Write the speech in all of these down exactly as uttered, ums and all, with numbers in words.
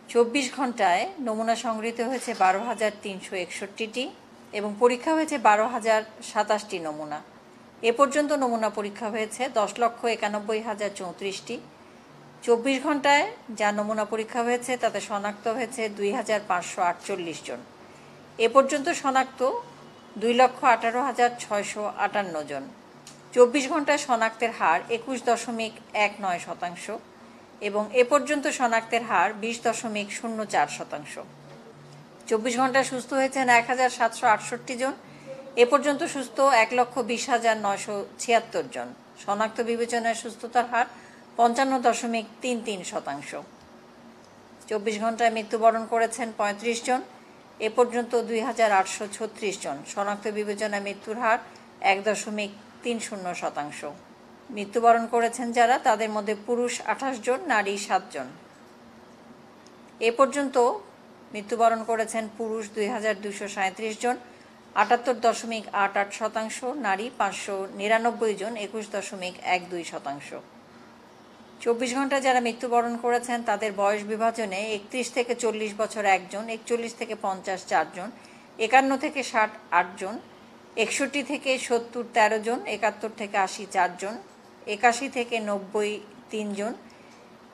চব্বিশ ঘন্টায় নমুনা সংগৃহীত হয়েছে বারো হাজার তিনশো একষট্টিটি এবং পরীক্ষা হয়েছে বারো হাজার সাতাশটি নমুনা। এ পর্যন্ত নমুনা পরীক্ষা হয়েছে দশ লক্ষ একানব্বই হাজার চৌত্রিশটি। চব্বিশ ঘন্টায় যা নমুনা পরীক্ষা হয়েছে তাতে শনাক্ত হয়েছে দুই হাজার পাঁচশো আটচল্লিশ জন। এ পর্যন্ত শনাক্ত দুই লক্ষ আঠারো হাজার ছয়শো আটান্ন জন। চব্বিশ ঘন্টায় শনাক্তের হার একুশ দশমিক এক নয় শতাংশ এবং এ পর্যন্ত শনাক্তের হার বিশ দশমিক শূন্য চার শতাংশ। চব্বিশ ঘন্টায় সুস্থ হয়েছেন এক হাজার সাতশো আটষট্টি জন। এ পর্যন্ত সুস্থ এক লক্ষ বিশ হাজার নয়শো ছিয়াত্তর জন। শনাক্ত বিবেচনায় সুস্থতার হার পঞ্চান্ন দশমিক তিন তিন শতাংশ। চব্বিশ ঘন্টায় মৃত্যুবরণ করেছেন পঁয়ত্রিশ জন। এ পর্যন্ত দুই হাজার আটশো ছত্রিশ জন। শনাক্ত বিবেচনায় মৃত্যুর হার এক দশমিক তিন শূন্য শতাংশ। মৃত্যুবরণ করেছেন যারা, তাদের মধ্যে পুরুষ আঠাশ জন, নারী সাত জন। এ পর্যন্ত মৃত্যুবরণ করেছেন পুরুষ দুই হাজার দুশো সাঁত্রিশ জন, আটাত্তর দশমিক আট আট শতাংশ, নারী পাঁচশো নিরানব্বই জন, একুশ দশমিক এক দুই শতাংশ। চব্বিশ ঘন্টা যারা মৃত্যুবরণ করেছেন তাদের বয়স বিভাজনে একত্রিশ থেকে চল্লিশ বছর একজন, একচল্লিশ থেকে পঞ্চাশ চারজন, একান্ন থেকে ষাট আটজন, একষট্টি থেকে সত্তর তেরো জন, একাত্তর থেকে আশি চারজন, একাশি থেকে নব্বই তিনজন,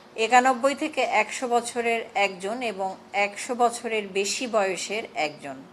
একানব্বই থেকে একশো বছরের একজন এবং একশো বছরের বেশি বয়সের একজন।